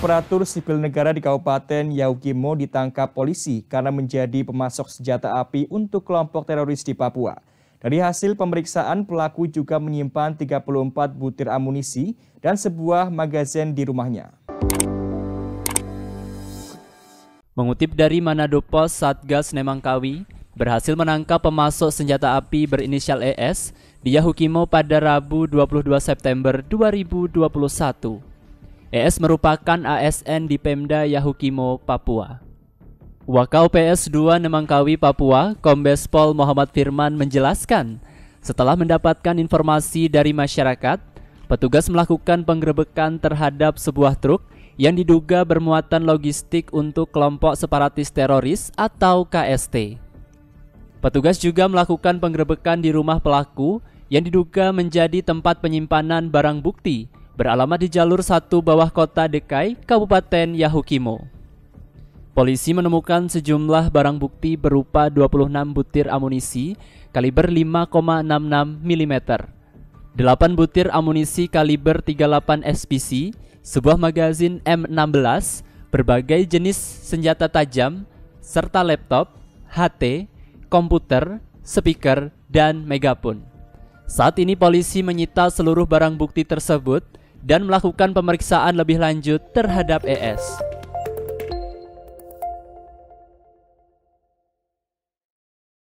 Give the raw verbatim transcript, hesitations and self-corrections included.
Aparatur sipil negara di Kabupaten Yahukimo ditangkap polisi karena menjadi pemasok senjata api untuk kelompok teroris di Papua. Dari hasil pemeriksaan, pelaku juga menyimpan tiga puluh empat butir amunisi dan sebuah magazin di rumahnya. Mengutip dari Manado Pos, Satgas Nemangkawi berhasil menangkap pemasok senjata api berinisial E S di Yahukimo pada Rabu dua puluh dua September dua ribu dua puluh satu. E S merupakan A S N di Pemda Yahukimo, Papua. Wakau P S dua Nemangkawi, Papua, Kombes Pol Muhammad Firman menjelaskan, setelah mendapatkan informasi dari masyarakat, petugas melakukan penggerebekan terhadap sebuah truk yang diduga bermuatan logistik untuk kelompok separatis teroris atau K S T. Petugas juga melakukan penggerebekan di rumah pelaku yang diduga menjadi tempat penyimpanan barang bukti beralamat di jalur satu bawah kota Dekai, Kabupaten Yahukimo. Polisi menemukan sejumlah barang bukti berupa dua puluh enam butir amunisi kaliber lima koma enam enam milimeter, delapan butir amunisi kaliber tiga puluh delapan S P C, sebuah magazin M enam belas, berbagai jenis senjata tajam, serta laptop, H T, komputer, speaker, dan megapun. Saat ini polisi menyita seluruh barang bukti tersebut dan melakukan pemeriksaan lebih lanjut terhadap E S.